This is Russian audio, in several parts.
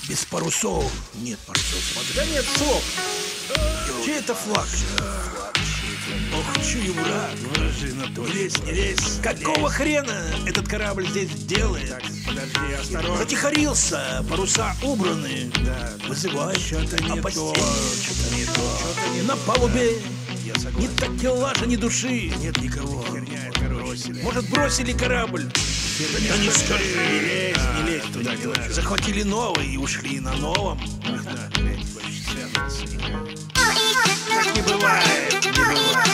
Без парусов. Нет парусов, смотри. Да нет слов. Чей это флаг? Ох, чую, враг. Не лезь, не лезь. Какого хрена этот корабль здесь делает? Так, подожди, осторожно. Затихарился, паруса убраны. Да, Вызывай. что-то не то, что-то не то. Что-то не На то. палубе Я ни согласен. такелажа, ни души. Нет никого. Херня, это бросили. Может, бросили корабль? Да не скорее. Не лезь туда, не надо. Захватили новый и ушли на новом. Ах, да, блядь, больше связываться никак. Так не бывает, не бывает.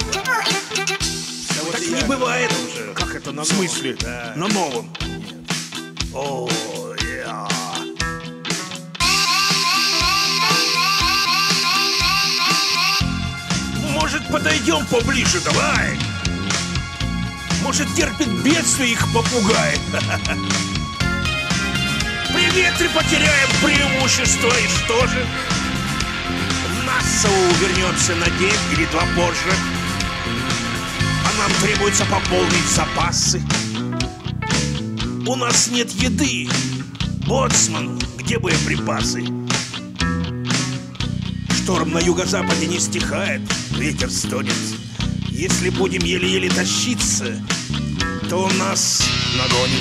Да вот Так я- не бывает. Как это на В смысле? новом? Да. На новом. О, я. Может, подойдем поближе, давай? Может, терпит бедствие их попугай? При ветре потеряем преимущество, и что же? В Нассау вернемся на день или два позже. А нам требуется пополнить запасы. У нас нет еды. Боцман, где боеприпасы? Шторм на юго-западе не стихает, ветер стонет. Если будем еле-еле тащиться, то он нас нагонит.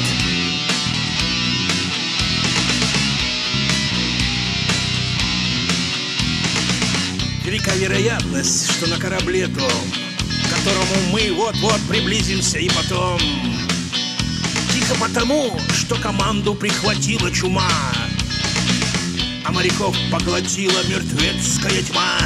Велика вероятность, что на корабле том, к которому мы вот-вот приблизимся, и потом... Тихо потому, что команду прихватила чума, а моряков поглотила мертвецкая тьма.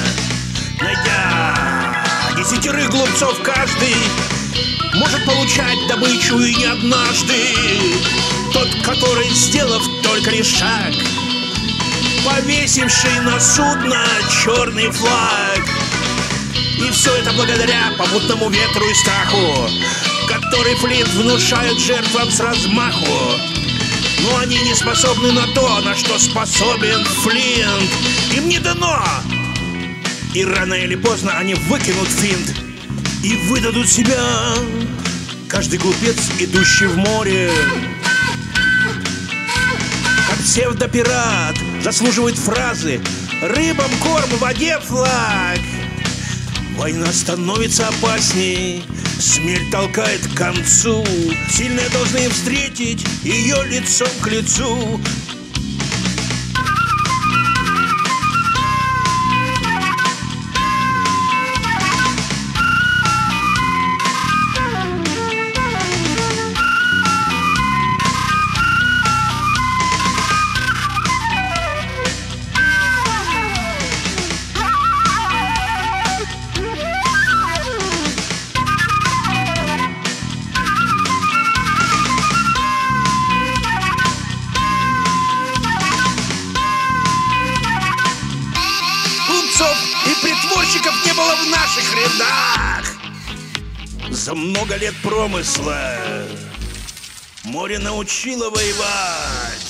Найдя 10 глупцов каждый, может получать добычу и не однажды. Тот, который, сделав только лишь шаг, повесивший на судно черный флаг. И все это благодаря попутному ветру и страху, который Флинт внушает жертвам с размаху. Но они не способны на то, на что способен Флинт. Им не дано. И рано или поздно они выкинут финт и выдадут себя. Каждый глупец, идущий в море, как псевдопират, заслуживает фразы: рыбам корм, воде флаг. Война становится опасней, смерть толкает к концу. Сильные должны встретить ее лицом к лицу. И притворщиков не было в наших рядах. За много лет промысла море научило воевать.